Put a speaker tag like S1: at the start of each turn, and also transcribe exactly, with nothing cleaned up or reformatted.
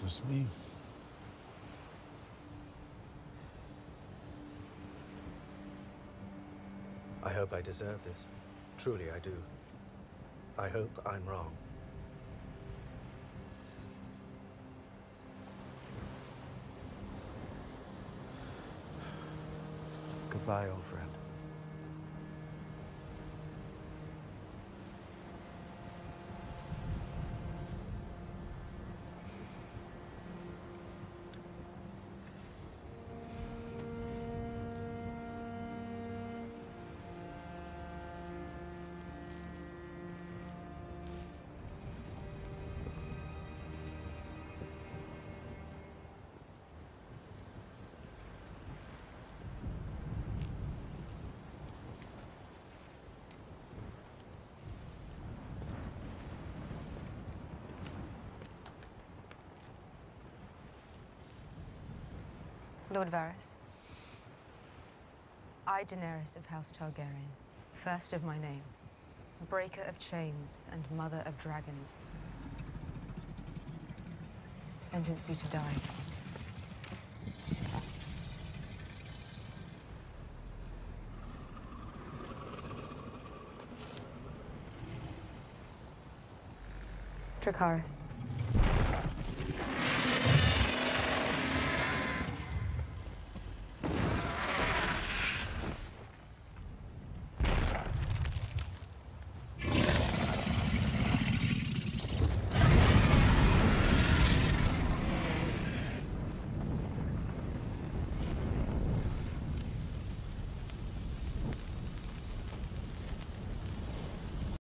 S1: was me.
S2: I hope I deserve this. Truly, I do. I hope I'm wrong.
S1: Goodbye, old friend.
S3: Lord Varys, I, Daenerys of House Targaryen, first of my name, breaker of chains and mother of dragons, sentence you to die. Dracarys.